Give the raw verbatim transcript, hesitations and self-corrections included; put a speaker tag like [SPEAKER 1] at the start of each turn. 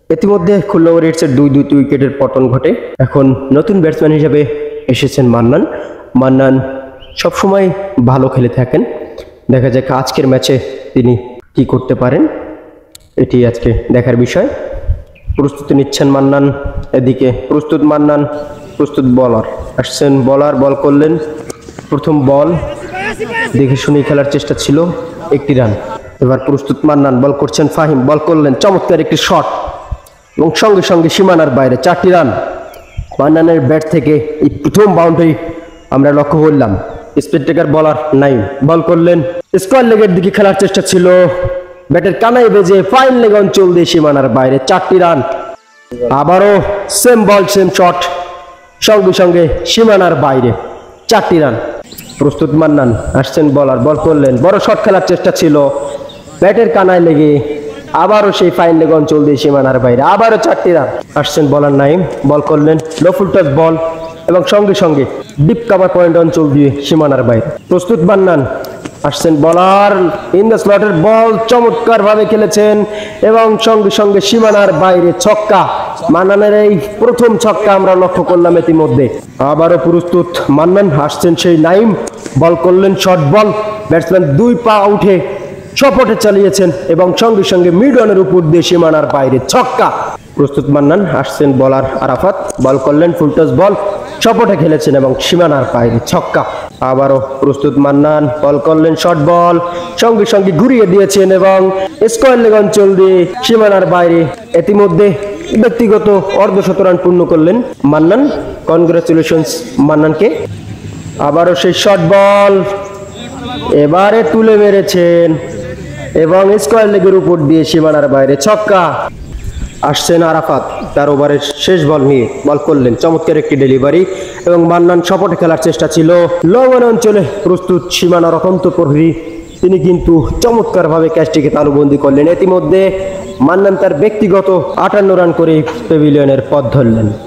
[SPEAKER 1] ইতিমধ্যে খুলনা ওয়ারিয়র্সের দুই দুই উইকেটের পতন ঘটে। এখন নতুন ব্যাটসম্যান হিসেবে এসেছেন মান্নান। মান্নান সবসময় ভালো খেলে থাকেন। দেখা যাক আজকের ম্যাচে তিনি কি করতে পারেন, এটি আজকে দেখার বিষয়। প্রস্তুতি নিচ্ছেন মান্নান। এদিকে প্রস্তুত মান্নান, প্রস্তুত বলার আসছেন। বলার বল করলেন, প্রথম বল দেখে শুনে খেলার চেষ্টা ছিল, একটি রান। এবার প্রস্তুত মান্নান বল করছেন। ফাহিম বল করলেন, চমৎকার একটি শট এবং সঙ্গে সঙ্গে সীমানার বাইরে, চারটি রান। মান্নানের ব্যাট থেকে এই প্রথম বাউন্ডারি আমরা লক্ষ্য করলাম। স্পিড টেকার বলার নাই, বল করলেন, স্কোয়ার লেগের দিকে খেলার চেষ্টা ছিল, ব্যাটের কানায় বেজে ফাইন লেগ অঞ্চল দিয়ে সীমানার বাইরে, চারটি রান। আবারও সেম বল সেম শট, সঙ্গে সঙ্গে সীমানার বাইরে, চারটি রান। প্রস্তুত মান্নান আসছেন। বলার বল করলেন, বড় শট খেলার চেষ্টা ছিল, ব্যাটের কানায় লেগে আবারও সেই ফাইন লেগ অঞ্চল দিয়ে সীমানার বাইরে, আবারও চারটি রান। আসছেন বলার নাইম, বল করলেন, লো ফুল টাচ বল এবং সঙ্গে সঙ্গে ডিপ কাভার পয়েন্ট অঞ্চল দিয়ে সীমানার বাইরে। প্রস্তুত মান্নান আসছেন। বলার ইন দ্য স্লটের বল চমৎকার ভাবে খেলেছেন এবং সঙ্গে সঙ্গে সীমানার বাইরে, ছক্কা। মান্নানের এই প্রথম ছক্কা আমরা লক্ষ্য করলাম ইতিমধ্যে। আবারও প্রস্তুত মান্নান আসছেন। সেই নাইম বল করলেন, শর্ট বল, ব্যাটসম্যান দুই পা উঠে সপটে চালিয়েছেন এবং সঙ্গে সঙ্গে মিড অনের উপর দিয়ে সীমানার বাইরে, ছক্কা। প্রস্তুত মান্নান আসছেন। বলার আরাফাত বল করলেন, ফুল টস বল, সপটে খেলেছেন এবং সীমানার বাইরে, ছক্কা। আবারও প্রস্তুত মান্নান বল করলেন, শর্ট বল, সঙ্গে সঙ্গে ঘুরিয়ে দিয়েছেন এবং স্কোয়ার লেগ অঞ্চল দিয়ে সীমানার বাইরে। ইতিমধ্যে ব্যক্তিগত অর্ধশত রান পূর্ণ করলেন মান্নান। কনগ্রাচুলেশনস মান্নানকে। আবারও সেই শর্ট বল, এবারে তুলে মেরেছেন এবং স্কোয়ার লেগের উপর দিয়ে সীমানার বাইরে, ছক্কা। আসছেন আরাফাত, তার ওভারের শেষ বল নিয়ে বল করলেন, চমৎকার একটি ডেলিভারি এবং মান্নান সপটে খেলার চেষ্টা ছিল, লং অন অঞ্চলে প্রস্তুত সীমানার অত্যন্ত প্রহরী, তিনি কিন্তু চমৎকার ভাবে ক্যাচটিকে তালুবন্দি করলেন। ইতিমধ্যে মান্নান তার ব্যক্তিগত আটান্ন রান করে প্যাভিলিয়নের পথ ধরলেন।